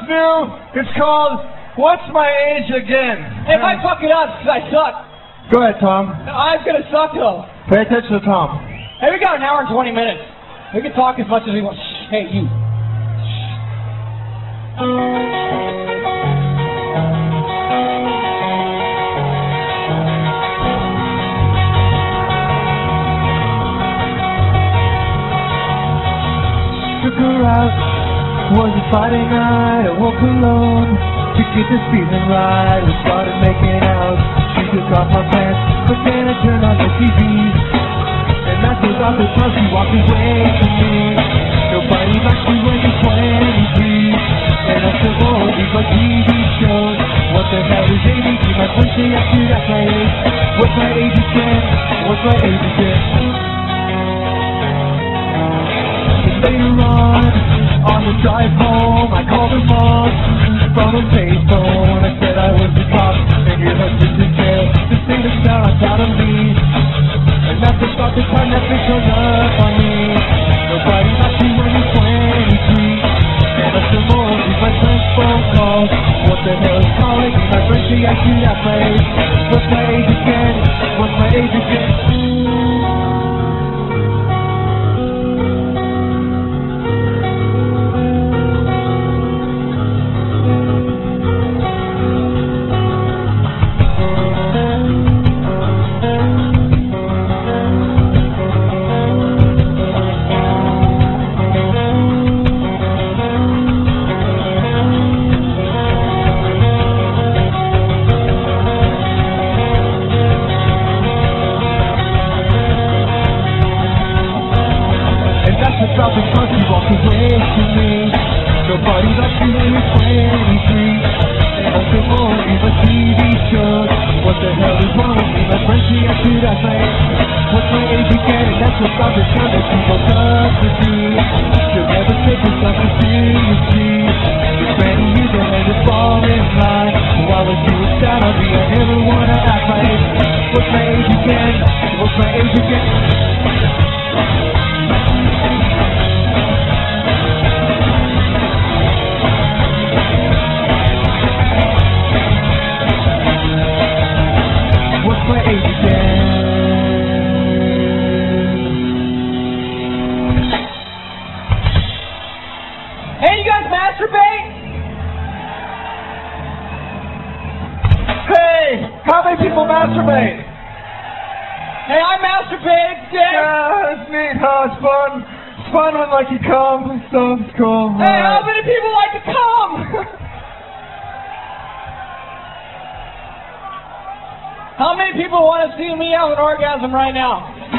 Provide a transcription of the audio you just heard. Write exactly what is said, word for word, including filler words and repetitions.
new. It's called What's My Age Again? If I fuck it up, because I suck. Go ahead, Tom. I'm going to suck, though. Pay attention to Tom. Hey, we got an hour and twenty minutes. We can talk as much as we want. Shh, hey, you. Took her out, was a Friday night, I woke alone to get this feeling right. We started making out, she took off my pants, but then I turned on the T V, and that's about the time she walked away from me. Nobody likes me when you're twenty-three, and I still won't leave my T V shows. What the hell is A D D? My friends say I should ask my age. What's my age again? What's my age again? Later on, on the drive home, I called her mom from a payphone. I said I was the cop and your husband's in jail. The thing that sounds out of me, and that's about the time that bitch hung up on me. Nobody likes you when you're twenty-three, and I still won't leave my friend's phone calls. What the hell is calling me? My friends say I should have my age. What's my age again? What's my age again? About the time you walk away from me. Nobody likes you when you're twenty-three, and I still won't leave my T V shows. What the hell is wrong with me? My friends say I should ask my age. What's my age again? And that's about the time that you broke up with me. You'll never take yourself as seriously. You're many years ahead to fall in line. Why would you sad on me? I never wanna ask my age. What's my age again? What's my age again? My age again. Hey, you guys masturbate? Hey, how many people masturbate? Hey, I masturbate, yeah. Yeah, it's neat, huh? It's fun. It's fun when like you come and stuff. It's cool. Hey, right. How many people like to come? How many people want to see me have an orgasm right now?